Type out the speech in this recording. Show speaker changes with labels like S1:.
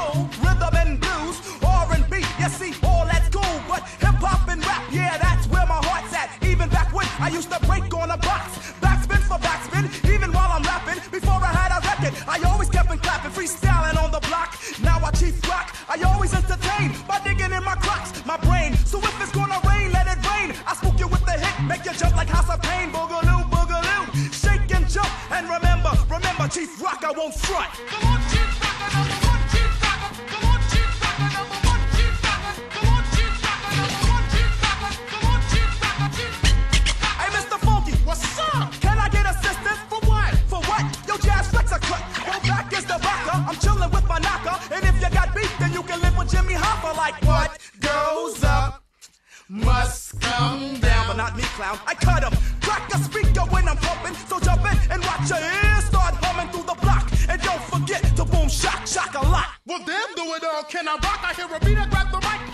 S1: soul, rhythm and blues, R&B. You see, all that's cool, but hip hop and rap, yeah, that's where my heart's at. Even back when I used to break on a box, backspin for backspin, even while I'm rapping. Before I had a record, I always kept on clapping, freestyling on the block. Now I chief rock, I always entertain by digging in my crocs, my brain. So if it's gonna rain, let it rain. I spook you with the hit, make you jump like House of Pain. Boogaloo, boogaloo, shake and jump. And remember, Chief Rock, I won't front.
S2: Come on, Chief Rocker, number one, Chief Rocker. Come on, Chief Rocker, number one, Chief Rocker. Come on, Chief Rocker, number one, Chief Rocker. Come on, Chief Rocker, Chief.
S1: Hey, Mr. Funky, what's up? Can I get assistance? For what? For what? Yo, Jazz Flex a cut. Go back is the rocker. I'm chilling with my knocker. And if you got beef, then you can live with Jimmy Hoffa. Like what goes up must come down, but not me, clown. I cut him. Crack a speaker when I'm pumping. So jump in and watch your ears start humming through the block. And don't forget to boom, shock, shock a lot.
S2: Well, damn, do it all. Can I rock? I hear a beat, I grab the mic.